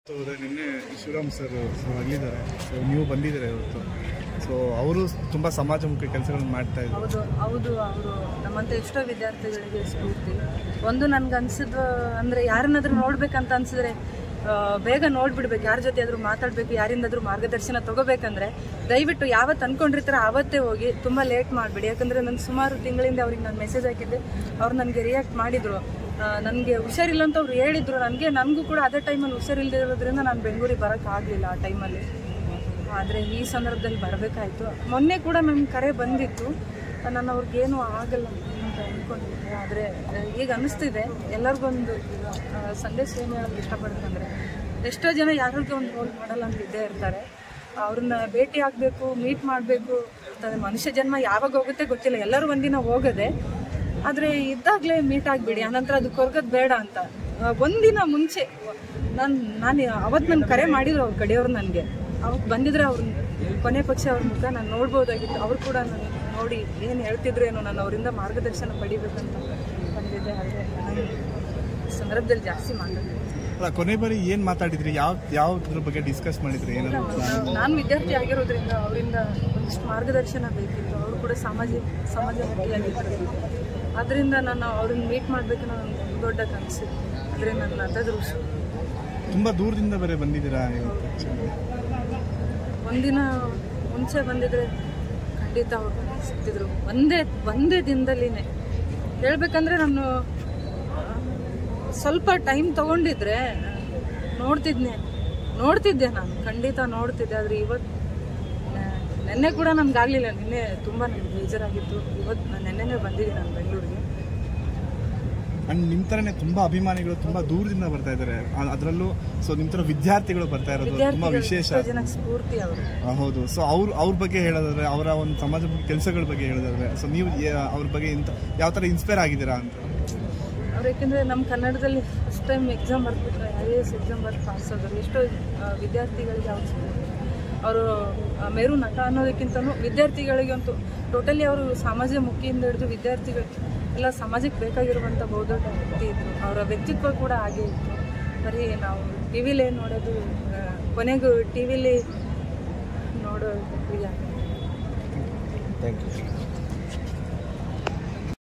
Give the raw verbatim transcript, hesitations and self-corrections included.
ನಿನ್ನೆ Shivaram sir ಅಲ್ಲಿದ್ದಾರೆ, so ನೀವು ಬಂದಿದ್ದಾರೆ ಇವತ್ತು. ಸೊ ಅವರು ತುಂಬ ಸಮಾಜಮುಖಿ ಕೆಲಸಗಳನ್ನು ಮಾಡ್ತಾ ಇದ್ದಾರೆ. ಹೌದು ಹೌದು ಅವರು ನಮ್ಮಂತ ಎಷ್ಟೋ ವಿದ್ಯಾರ್ಥಿಗಳಿಗೆ ಸ್ಫೂರ್ತಿ. ಒಂದು ನನ್ಗೆ ಅನ್ಸಿದ್ವ ಅಂದರೆ ಯಾರನ್ನಾದ್ರೂ ನೋಡ್ಬೇಕಂತ ಅನ್ಸಿದ್ರೆ ಬೇಗ ನೋಡ್ಬಿಡ್ಬೇಕು, ಯಾರ ಜೊತೆ ಆದರೂ ಮಾತಾಡಬೇಕು, ಯಾರಿಂದಾದ್ರೂ ಮಾರ್ಗದರ್ಶನ ತಗೋಬೇಕಂದ್ರೆ ದಯವಿಟ್ಟು ಯಾವತ್ತು ಅನ್ಕೊಂಡಿರ್ತಾರೆ ಆವತ್ತೇ ಹೋಗಿ, ತುಂಬ ಲೇಟ್ ಮಾಡಿಬಿಡಿ. ಯಾಕಂದರೆ ನಾನು ಸುಮಾರು ತಿಂಗಳಿಂದ ಅವ್ರಿಗೆ ನಾನು ಮೆಸೇಜ್ ಹಾಕಿದ್ದೆ, ಅವ್ರು ನನಗೆ ರಿಯಾಕ್ಟ್ ಮಾಡಿದರು. ನನಗೆ ಹುಷಾರಿಲ್ಲ ಅಂತ ಅವ್ರು ಹೇಳಿದರು. ನನಗೆ ನನಗೂ ಕೂಡ ಅದೇ ಟೈಮಲ್ಲಿ ಹುಷಾರಿಲ್ಲದಿರೋದ್ರಿಂದ ನಾನು ಬೆಂಗಳೂರಿಗೆ ಬರೋಕ್ಕಾಗಲಿಲ್ಲ ಆ ಟೈಮಲ್ಲಿ. ಆದರೆ ಈ ಸಂದರ್ಭದಲ್ಲಿ ಬರಬೇಕಾಯಿತು. ಮೊನ್ನೆ ಕೂಡ ನನ್ನ ಕರೆ ಬಂದಿತ್ತು, ನಾನು ಅವ್ರಿಗೇನು ಆಗಲ್ಲ ಅಂತ ಅಂದ್ಕೊಂಡಿದ್ದೆ. ಆದರೆ ಈಗ ಅನ್ನಿಸ್ತಿದೆ ಎಲ್ಲರಿಗೊಂದು ಸಂದೇಶ ಏನು ಹೇಳೋಕ್ಕೆ ಇಷ್ಟಪಡ್ತಂದರೆ, ಎಷ್ಟೋ ಜನ ಯಾರಿಗೂ ಒಂದು ರೋಲ್ ಮಾಡಲ್ಲ ಅಂತ ಇದ್ದೇ ಇರ್ತಾರೆ. ಅವ್ರನ್ನ ಭೇಟಿ ಆಗಬೇಕು, ಮೀಟ್ ಮಾಡಬೇಕು. ಮನುಷ್ಯ ಜನ್ಮ ಯಾವಾಗ ಹೋಗುತ್ತೆ ಗೊತ್ತಿಲ್ಲ, ಎಲ್ಲರೂ ಒಂದಿನ ಹೋಗೋದೆ. ಆದರೆ ಇದ್ದಾಗಲೇ ಮೀಟ್ ಆಗಿಬಿಡಿ, ಆನಂತರ ಅದು ಕೊರಗೋದು ಬೇಡ ಅಂತ. ಒಂದಿನ ಮುಂಚೆ ನಾನು ನಾನು ಅವತ್ತು ನನ್ನ ಕರೆ ಮಾಡಿದ್ರು ಅವ್ರ ಕಡೆಯವ್ರು. ನನಗೆ ಅವತ್ತು ಬಂದಿದ್ರೆ ಅವ್ರ ಕೊನೆ ಪಕ್ಷ ಅವ್ರ ಮುಖ ನಾನು ನೋಡ್ಬೋದಾಗಿತ್ತು. ಅವ್ರು ಕೂಡ ನಾನು ನೋಡಿ ಏನು ಹೇಳ್ತಿದ್ರು ಏನೋ, ನಾನು ಅವರಿಂದ ಮಾರ್ಗದರ್ಶನ ಪಡಿಬೇಕಂತ ಬಂದಿದ್ದೆ. ಆದರೆ ನಾನು ಸಂದರ್ಭದಲ್ಲಿ ಜಾಸ್ತಿ ಮಾತಾಡಿದ್ದೆ. ಅಲ್ಲ, ಕೊನೆ ಬಾರಿ ಏನು ಮಾತಾಡಿದ್ರಿ? ಯಾವ ಯಾವುದ್ರ ಬಗ್ಗೆ ಡಿಸ್ಕಸ್ ಮಾಡಿದ್ರಿ? ಏನಾದ್ರು ನಾನು ವಿದ್ಯಾರ್ಥಿ ಆಗಿರೋದ್ರಿಂದ ಅವರಿಂದ ಒಂದಿಷ್ಟು ಮಾರ್ಗದರ್ಶನ ಬೇಕಿತ್ತು. ಅವರು ಕೂಡ ಸಮಾಜ ಸಮಾಜಮುಖಿಯಾಗಿದ್ದರು. ಅದರಿಂದ ನಾನು ಅವ್ರನ್ನ ಮೀಟ್ ಮಾಡಬೇಕು ಅನ್ನೋ ಒಂದು ದೊಡ್ಡ ಕನಸು. ಆದರೆ ನನ್ನ ಅದೃಷ್ಟ. ತುಂಬ ದೂರದಿಂದ ಬೇರೆ ಬಂದಿದ್ದೀರಾ? ಒಂದಿನ ಮುಂಚೆ ಬಂದಿದ್ರೆ ಖಂಡಿತ ಅವ್ರು ಸಿಗ್ತಿದ್ರು. ಒಂದೇ ಒಂದೇ ದಿನದಲ್ಲಿನೇ ಹೇಳ್ಬೇಕಂದ್ರೆ ನಾನು ಸ್ವಲ್ಪ ಟೈಮ್ ತೊಗೊಂಡಿದ್ರೆ ನೋಡ್ತಿದ್ದೆ ನೋಡ್ತಿದ್ದೆ ನಾನು ಖಂಡಿತ ನೋಡ್ತಿದ್ದೆ. ಆದರೆ ಇವತ್ತು ನೆನ್ನೆ ಕೂಡ ನನಗಾಗಲಿಲ್ಲ. ನಿನ್ನೆ ತುಂಬ ನನಗೆ ಬೇಜಾರಾಗಿತ್ತು. ಇವತ್ತು ನಾನು ನೆನ್ನೆನೇ ಬಂದಿದ್ದೀನಿ ನಾನು ಬೆಂಗಳೂರಿಗೆ. ಅಂಡ್ ನಿಮ್ಮ ಥರನೇ ತುಂಬ ಅಭಿಮಾನಿಗಳು ತುಂಬ ದೂರದಿಂದ ಬರ್ತಾ ಇದ್ದಾರೆ. ಅದರಲ್ಲೂ ಸೊ ನಿಮ್ಮ ಥರ ವಿದ್ಯಾರ್ಥಿಗಳು ಬರ್ತಾ ಇರೋದು ತುಂಬ ವಿಶೇಷ. ಜನಕ್ಕೆ ಸ್ಫೂರ್ತಿ ಅವರು. ಹೌದು. ಸೊ ಅವ್ರ ಅವ್ರ ಬಗ್ಗೆ ಹೇಳೋದಾದ್ರೆ, ಅವರ ಒಂದು ಸಮಾಜಮುಖಿ ಕೆಲಸಗಳ ಬಗ್ಗೆ ಹೇಳೋದಾದ್ರೆ, ಸೊ ನೀವು ಅವ್ರ ಬಗ್ಗೆ ಇಂಥ ಯಾವ ಥರ ಇನ್ಸ್ಪೈರ್ ಆಗಿದ್ದೀರಾ ಅಂತ? ಅವ್ರು ಯಾಕೆಂದರೆ ನಮ್ಮ ಕನ್ನಡದಲ್ಲಿ ಫಸ್ಟ್ ಟೈಮ್ ಎಕ್ಸಾಮ್ ಬರ್ಬಿಟ್ರೆ ಐ ಎ ಎಸ್ ಎಕ್ಸಾಮ್ ಬರ್ದು ಪಾಸ್ ಆದರು. ಎಷ್ಟೋ ವಿದ್ಯಾರ್ಥಿಗಳಿಗೆ ಅವ್ರು ಅವರು ಮೇರು ನಟ ಅನ್ನೋದಕ್ಕಿಂತಲೂ ವಿದ್ಯಾರ್ಥಿಗಳಿಗಂತೂ ಟೋಟಲಿ ಅವರು ಸಮಾಜಮುಖಿಯಿಂದ ಹಿಡಿದು ವಿದ್ಯಾರ್ಥಿಗಳು ಎಲ್ಲ ಸಮಾಜಕ್ಕೆ ಬೇಕಾಗಿರುವಂಥ ಬಹುದೊಡ್ಡ ವ್ಯಕ್ತಿ ಇದ್ದರು. ಅವರ ವ್ಯಕ್ತಿತ್ವ ಕೂಡ ಹಾಗೆ ಇತ್ತು. ಬರೀ ನಾವು ಟಿ ವಿಲೇ ನೋಡೋದು, ಕೊನೆಗೂ ಟಿ ವಿಲಿ ನೋಡೋ. Thank you.